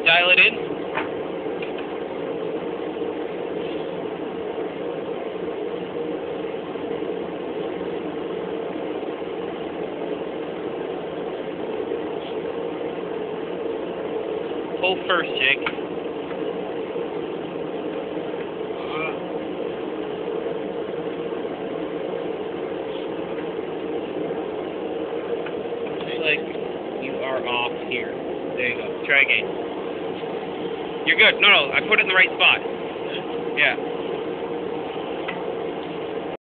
Dial it in. Pull first, Jake. Looks like you are off here. There you go. Try again. You're good. No, I put it in the right spot. Yeah.